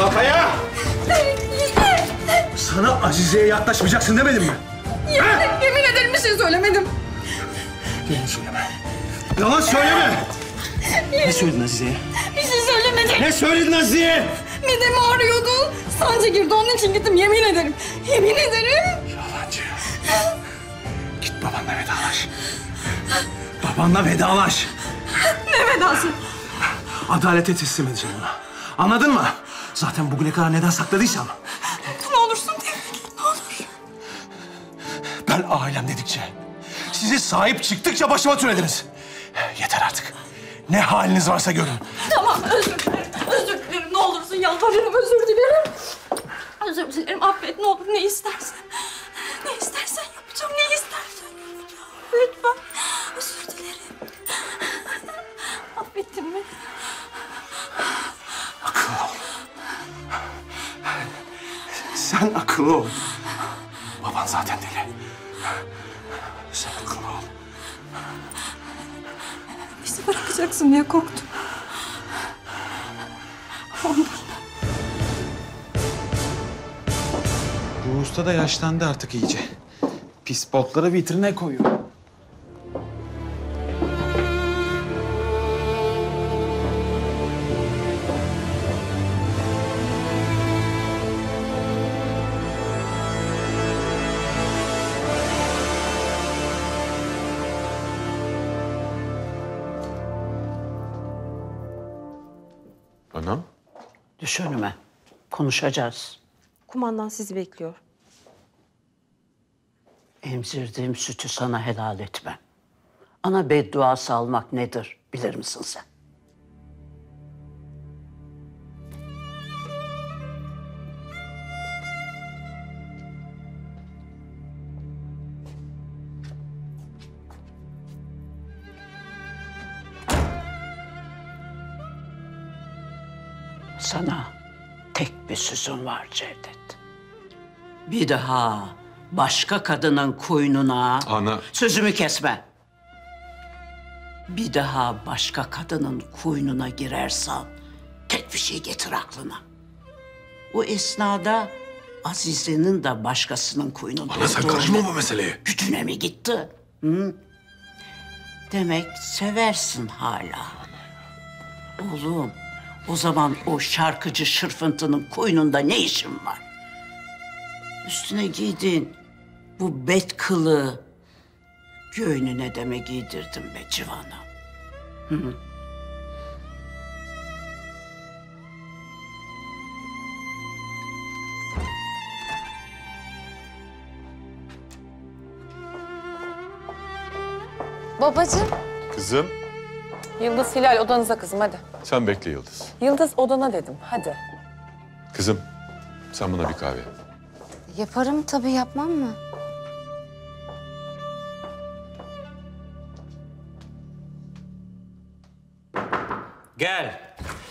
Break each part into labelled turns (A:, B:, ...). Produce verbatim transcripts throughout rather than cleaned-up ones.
A: Kalk ayağa! Sana Azize'ye yaklaşmayacaksın demedim mi?
B: Yemin, yemin ederim bir şey söylemedim.
A: Yalan söyleme. Yalan söyleme! Ne söyledin Azize'ye?
B: Bir şey söylemedim.
A: Ne söyledin Azize'ye?
B: Midem ağrıyordu. Sancı girdi, onun için gittim. Yemin ederim. Yemin ederim.
A: Yalancı. Git babanla vedalaş. Babanla vedalaş.
B: Ne vedası?
A: Adalete teslim edeceğim onu. Anladın mı? Zaten bugüne kadar neden sakladıysam.
B: Ne olursun Tevfik, ne olur.
A: Ben ailem dedikçe, size sahip çıktıkça başıma türediniz. Yeter artık. Ne haliniz varsa görün.
B: Tamam, özür dilerim. Özür dilerim, ne olursun yalvarırım, özür dilerim. Özür dilerim, affet ne olur, ne istersen. Ne istersen yapacağım, ne istersen yapacağım. Lütfen, özür dilerim. Affettin mi?
A: Akıllı ol. Sen akıllı ol. Baban zaten deli. Sen akıllı ol.
B: Bizi bırakacaksın diye korktum. Ondan.
C: Bu usta da yaşlandı artık iyice. Pis botları vitrine koyuyor.
D: Anam?
E: Düş önüme. Konuşacağız.
F: Kumandan sizi bekliyor.
E: Emzirdiğim sütü sana helal etmem. Ana bedduası almak nedir bilir misin sen? Sana tek bir sözüm var Cevdet. Bir daha başka kadının koynuna...
D: Ana...
E: Sözümü kesme. Bir daha başka kadının koynuna girersen tek bir şey getir aklına. O esnada Azize'nin de başkasının koynunda...
D: Ana sen karışma bu meseleye.
E: Gücüne mi gitti? Hı? Demek seversin hala. Oğlum, o zaman o şarkıcı şırfıntının koynunda ne işin var? Üstüne giydin bu bet kılı göğnüne deme giydirdim be civana. Hı hı.
F: Babacığım.
D: Kızım,
F: Yıldız, Hilal odanıza kızım hadi.
D: sen bekle Yıldız.
F: Yıldız odana dedim hadi.
D: Kızım, sen buna bir kahve yap.
G: Yaparım tabii, yapmam mı?
H: Gel.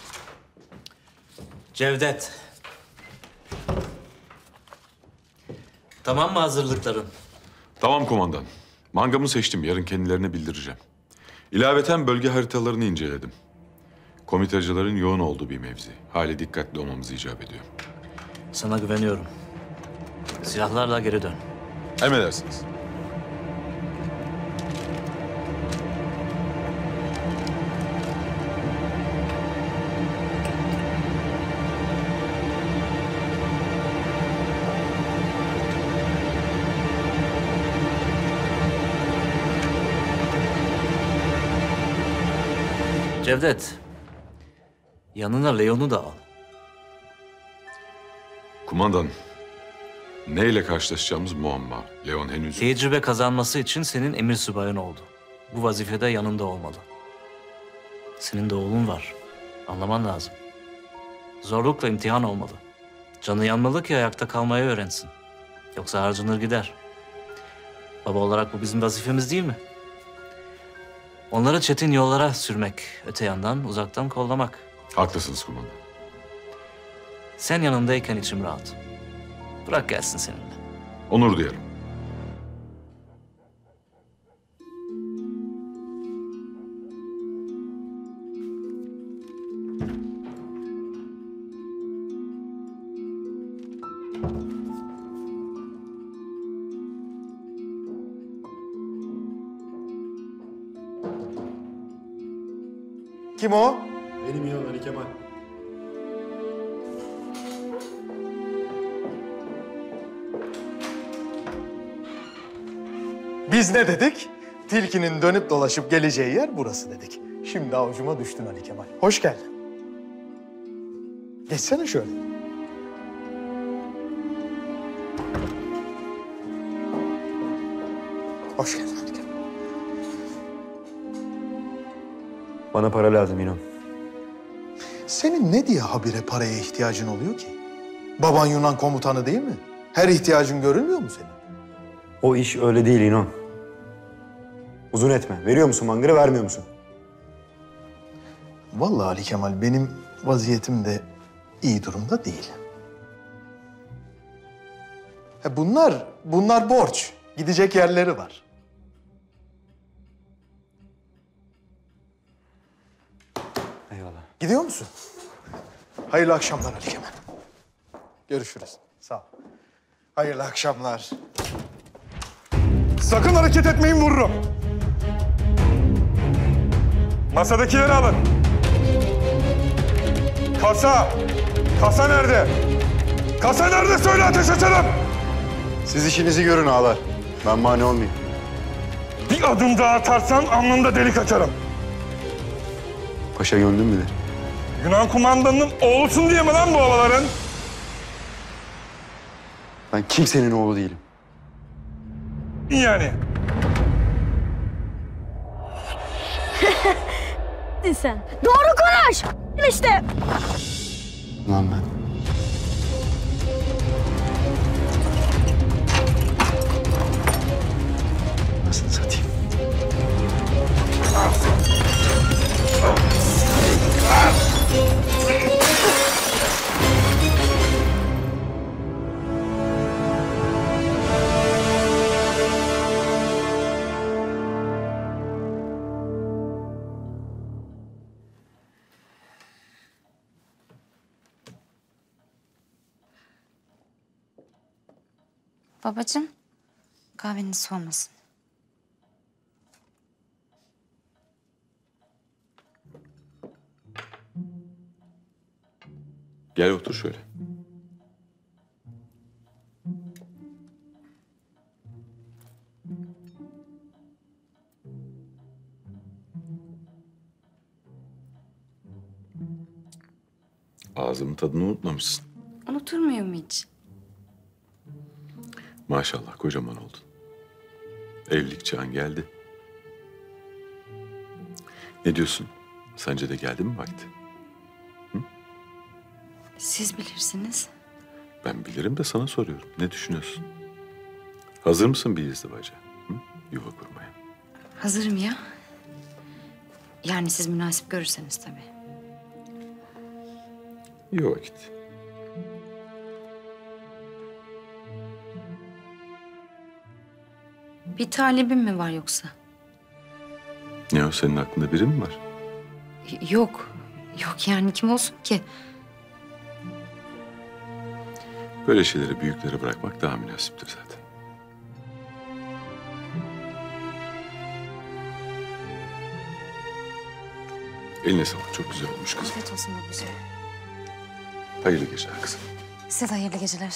H: Cevdet. Tamam mı hazırlıkların?
D: Tamam komandan. Mangamı seçtim. Yarın kendilerine bildireceğim. İlaveten bölge haritalarını inceledim. Komitacıların yoğun olduğu bir mevzi. Hali dikkatli olmamız icap ediyor.
H: Sana güveniyorum. Silahlarla geri dön.
D: Emredersiniz.
H: Cevdet. Yanına Leon'u da al.
D: Kumandan, neyle karşılaşacağımız muamma. Leon henüz...
H: Tecrübe kazanması için senin emir subayın oldu. Bu vazifede yanında olmalı. Senin de oğlun var. Anlaman lazım. Zorlukla imtihan olmalı. Canı yanmalı ki ayakta kalmayı öğrensin. Yoksa harcanır gider. Baba olarak bu bizim vazifemiz değil mi? Onları çetin yollara sürmek, öte yandan uzaktan kollamak.
D: Haklısınız kumandan.
H: Sen yanındayken içim rahat. Bırak gelsin seninle.
D: Onur duyarım.
I: Kim o?
J: Benim ya Ali Kemal.
I: Biz ne dedik? Tilkinin dönüp dolaşıp geleceği yer burası dedik. Şimdi avucuma düştün Ali Kemal. Hoş geldin. Geçsene şöyle. Hoş geldin Ali Kemal.
J: Bana para lazım İnan.
I: Senin ne diye habire paraya ihtiyacın oluyor ki? Baban Yunan komutanı değil mi? Her ihtiyacın görülmüyor mu senin?
J: O iş öyle değil İnan. Uzun etme. Veriyor musun mangırı, vermiyor musun?
I: Vallahi Ali Kemal, benim vaziyetim de iyi durumda değil. Ha bunlar, bunlar borç. Gidecek yerleri var.
J: Eyvallah.
I: Gidiyor musun? Hayırlı akşamlar Ali Kemal. Görüşürüz. Sağ ol. Hayırlı akşamlar.
K: Sakın hareket etmeyin, vururum. Masadakileri alın. Kasa! Kasa nerede? Kasa nerede? Söyle, ateş açalım.
J: Siz işinizi görün ağalar. Ben mani olmayayım.
K: Bir adım daha atarsan alnında delik açarım.
J: Paşa gönlüm bilir.
K: Yunan kumandanının oğlusun diye mi lan bu havaların?
J: Ben kimsenin oğlu değilim.
K: Yani.
B: Sen doğru konuş. İşte.
J: Lan ben. Nasıl satayım?
G: Babacığım, kahveniz soğumasın.
D: Gel otur şöyle. Ağzımın tadını unutmamışsın.
G: Unutur muyum hiç?
D: Maşallah kocaman oldun. Evlilik çağın geldi. Ne diyorsun? Sence de geldi mi vakti?
G: Siz bilirsiniz.
D: Ben bilirim de sana soruyorum. Ne düşünüyorsun? Hazır mısın bir izdivaca? Hı? Yuva kurmaya.
G: Hazırım ya. Yani siz münasip görürseniz tabii.
D: İyi vakit.
G: Bir talibim mi var yoksa?
D: Ne o, senin aklında biri mi var?
G: Y- Yok. Yok yani kim olsun ki?
D: Böyle şeyleri büyüklere bırakmak daha münasiptir zaten. Eline sağlık. Çok güzel olmuş kızım.
G: Afiyet olsun babacığım.
D: Hayırlı geceler kızım.
G: Size de hayırlı geceler.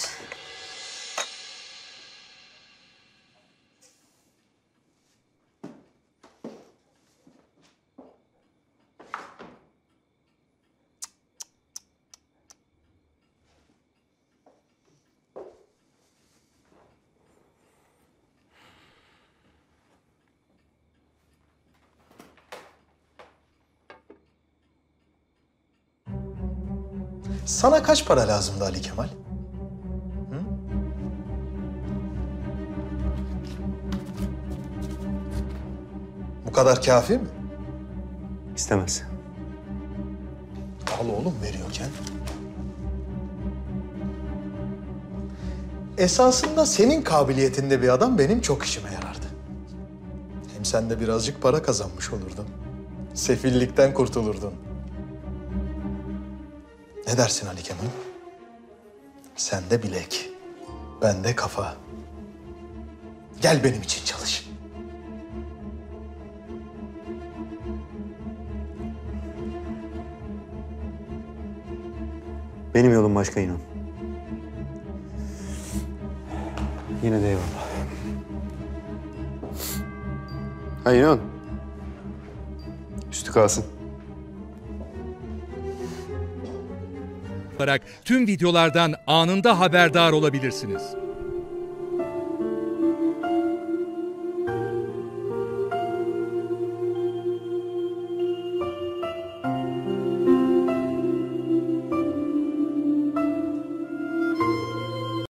I: Sana kaç para lazımdı Ali Kemal? Hı? Bu kadar kafi mi?
J: İstemez.
I: Al oğlum veriyorken. Esasında senin kabiliyetinde bir adam benim çok işime yarardı. Hem sen de birazcık para kazanmış olurdun. Sefillikten kurtulurdun. Ne dersin Ali Kemal? Sende bilek, bende kafa. Gel benim için çalış.
J: Benim yolum başka İnon. Yine de eyvallah. Ha İnon. Üstü kalsın.
L: Olarak tüm videolardan anında haberdar olabilirsiniz.